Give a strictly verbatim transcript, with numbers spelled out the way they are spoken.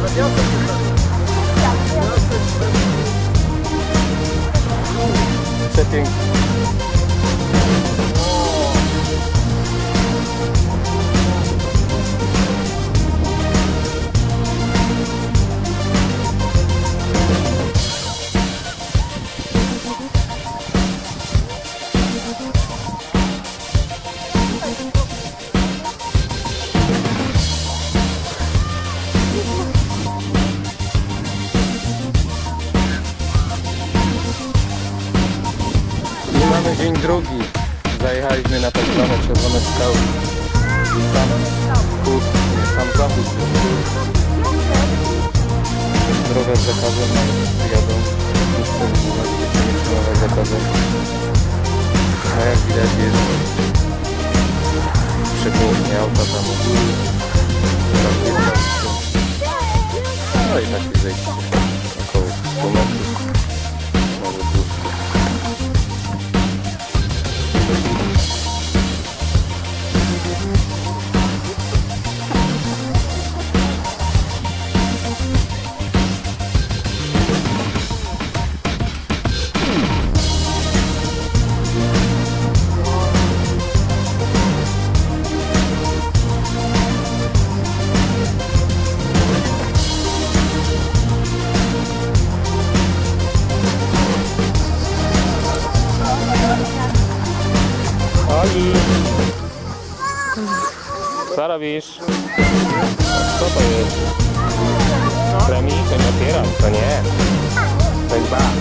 Przepięknie. Mamy dzień drugi. Zajechaliśmy na tak zwane czerwone skały. I tam wschód, nie, tam zachód. Drogę z zakazem, ale jadą. Jeszcze nie trzymała zakazem. A jak widać jest przepięknie, auta tam u góry. No i takie zejście. Około stu metrów. Może dwustu. Oli! Co robisz? Co to jest? Kremi? To nie otwieram, to nie. To jest bar.